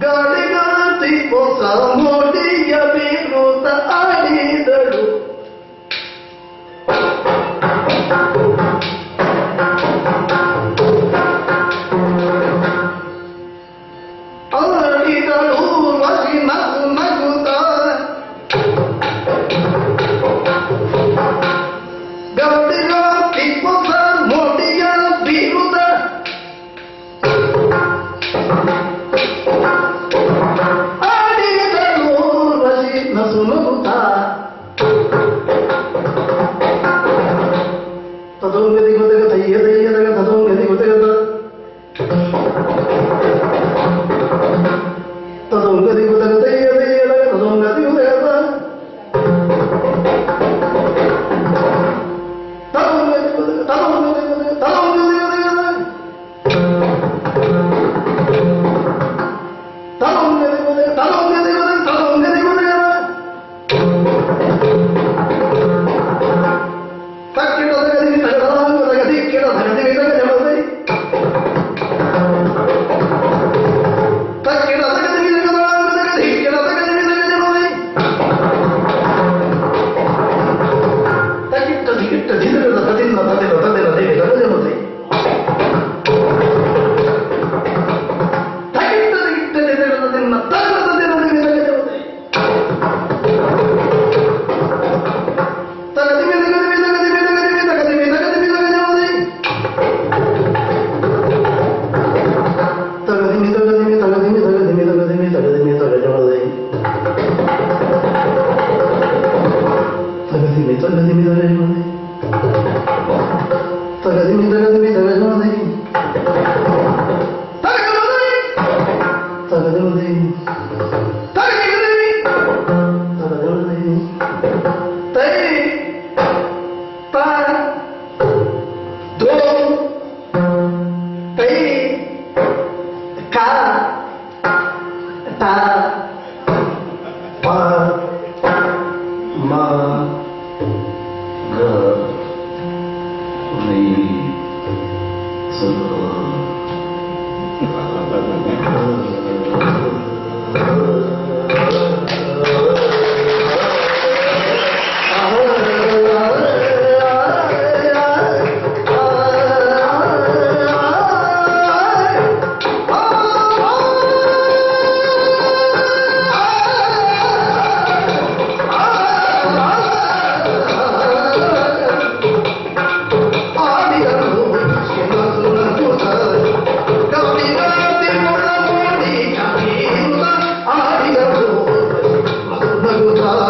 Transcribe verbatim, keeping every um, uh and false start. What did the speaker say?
ಗಾಳಿಗಾತಿ ಹೊಸ ಮೋಡಿಯ ಬೀರುತ್ತ ಆಡಿದಳು. ಆಡಿದಳು ಮಸಿ ನಗು ನಗುತ್ತ ಗಾಳಿಗಾತಿ ಹೊಸ ಮೋಡಿಯ ಬೀರುತ್ತ ಸುಮುಖ ತದೋಂಗದಿ ಗೊತ್ತಗ ತಯ್ಯ ತಯ್ಯದಾಗ ತದೋಂಗದಿ ಗೊತ್ತಗದ ತದೋಂಗದಿ ಗೊತ್ತಗ ತಯ್ಯ ತಯ್ಯದಾಗ ತದೋಂಗದಿ ಗೊತ್ತಗದ ತದೋಂಗದಿ ಗೊತ್ತಗ ತದೋಂಗದಿ ಗೊತ್ತಗ ತದೋಂಗದಿ ಗೊತ್ತಗದ ತದೋಂಗದಿ ಗೊತ್ತಗ ತದೋಂಗದಿ ಗೊತ್ತಗ ತದೋಂಗದಿ ಗೊತ್ತಗದ Good